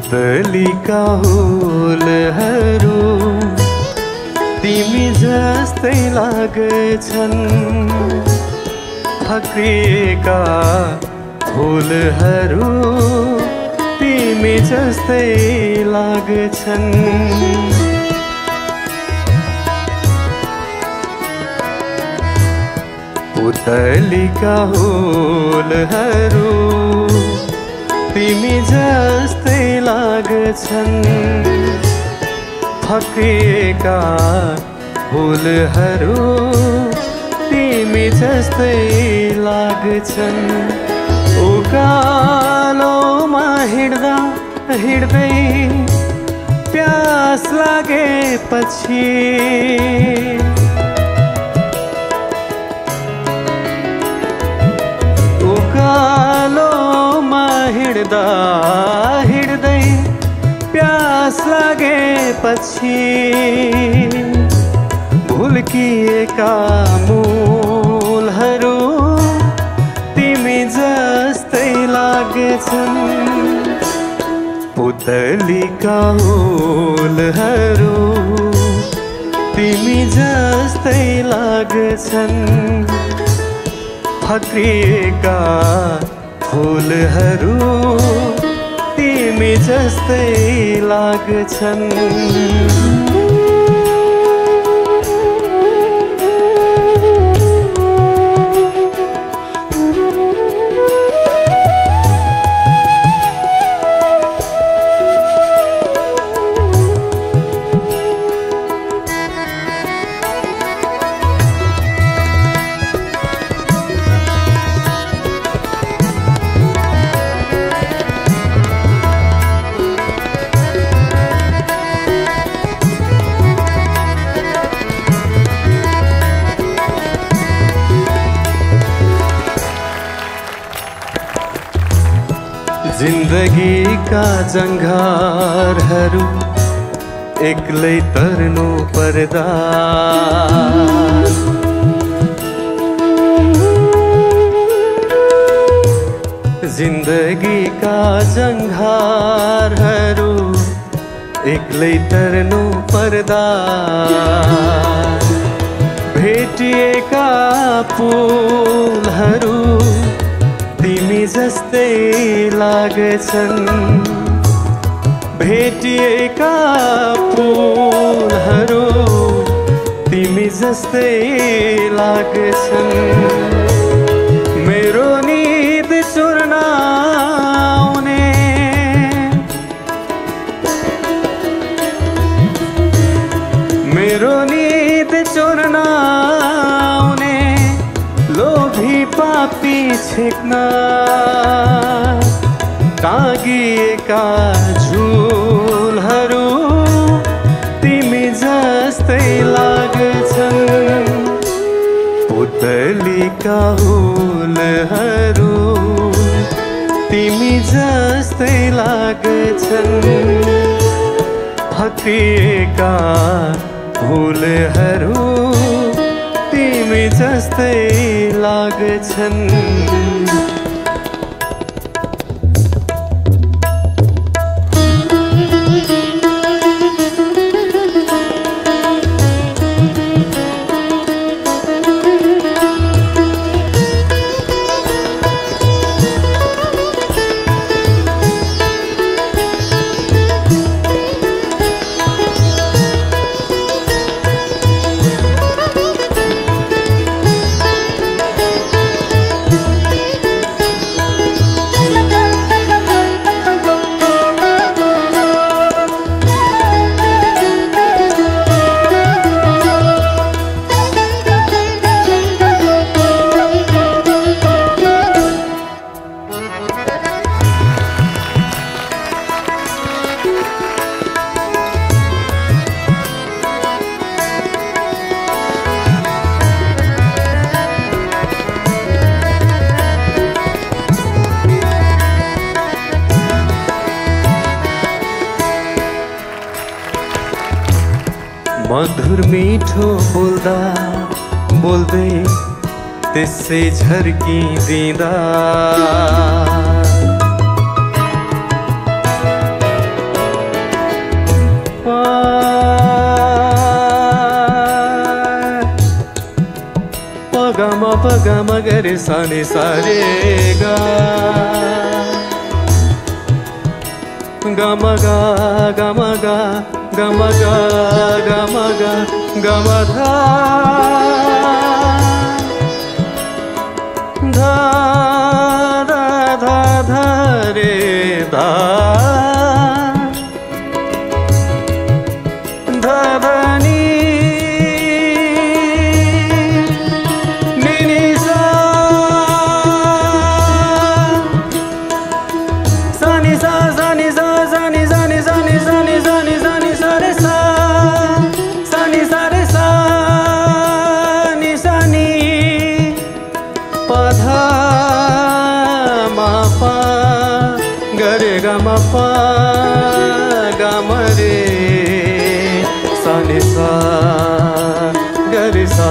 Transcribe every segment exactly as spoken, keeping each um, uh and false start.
पुतलीका हुलहरू तिमी जस्तै लाग्छन्, फक्रिएका फुलहरू तिमी जस्तै लाग्छन्। पुतलीका हुलहरू तिमी जस्तै लाग्छन्, फक्रिएका फुलहरू तिमी जस्तै लाग्छन्। उकालोमा हिँड्दा हिँड्दै प्यास लागेपछि उकालोमा हिँड्दा हिँड्दै प्यास लागेपछि भुल्किएका मूलहरू तिमी जस्तै लाग्छन्। पुतलीका हुलहरू तिमी जस्तै लाग्छन्, फक्रिएका फुलहरू तिमी जस्तै लाग्छन्। जिन्दगीका जङ्घारहरू एक्लै तर्नु पर्दा जिन्दगीका जङ्घारहरू एक्लै तर्नु पर्दा भेटिएका फुलहरू तिमी जस्तै लाग्छन्, भेटिएका फुलहरू तिमी जस्तै लाग्छन्। मेरो निद चुर्न आउने मेरो निद चुर्न आउने लोभी पापी छेक्न टाँगिएका झुलहरू तिमी जस्तै लाग्छन्। पुतलीका हुलहरू तिमी जस्तै लाग्छन्, फक्रिएका फुलहरू तिमी जस्तै लाग्छन्। मधुर मीठो बोल्दा बोल्दै त्यसै झर्किदिँदा गा मा प गा मा ग रे सा नि सा रे गा गा मा गा गा मा गा गा मा गा गा मा गा गा मा धा धा धा धा धा रे धा धा धा नी नी नी सा सा नि सा सा नि सा सा नि सा नि सा नि सा नि सा नि सा नि सा रे सा सा नि सा रे सा नि सा नि पा धा मा पा ग रे गा मा पा गा मा रे सा नि सा ग रे सा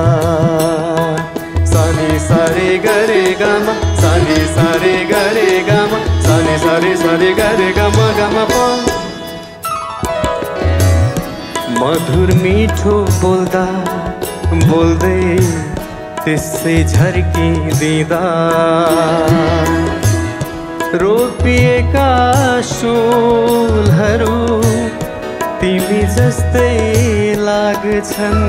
सा नि सा रे ग रे गा मा सा नि सा रे ग रे गा मा सा नि सा रे सा रे ग रे गा मा गा मा पा मधुर मीठो बोल्दा बोल्दै त्यसै झर्की दिँदा रोपिएका फूलहरू तिमी जस्तै लाग्छन्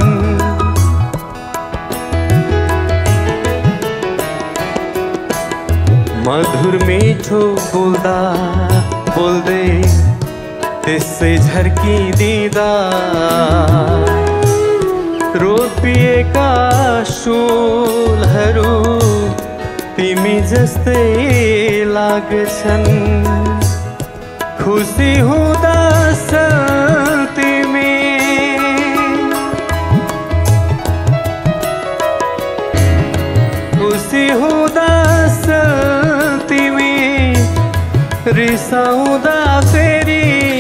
मधुर मीठो बोल्दा बोल्दै त्यसै झर्की दिँदा रोपिएका फूलहरू तिमी जस्तै लाग्छन् खुसी हुँदा तिमी खुसी हुँदा तिमी रिसाउँदा फेरि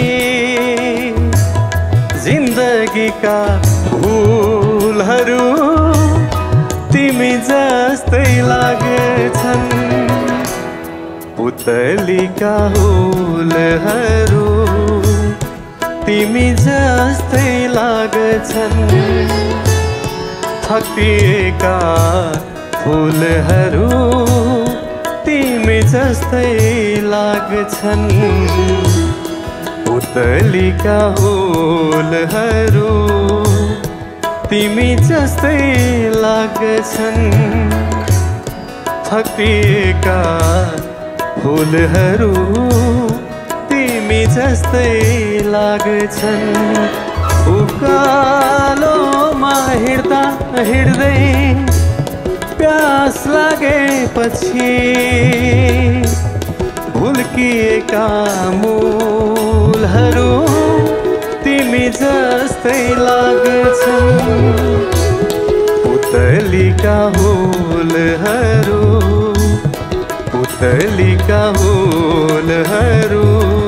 जिन्दगीका फूलहरू तिमी जस्तै लाग्छन् पुतलीका फूलहरू तिमी जस्तै लाग्छन् थपिएका फूलहरू तिमी जस्तै लाग्छन् पुतलीका फूलहरू तिमी जस्तै लाग्छन् थपिएका फूलहरू तिमी जस्तै लाग्छन् उकालोमा हिँड्दा हिँड्दै प्यास लागेपछि भुल्किएका मूलहरू तिमी जस्तै लाग्छन् पुतलीका फूलहरू पुतलीका फूलहरू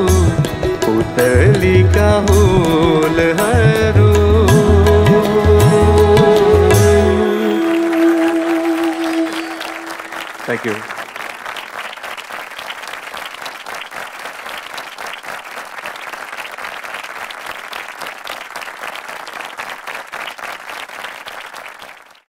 पुतलीका फूलहरू Thank you.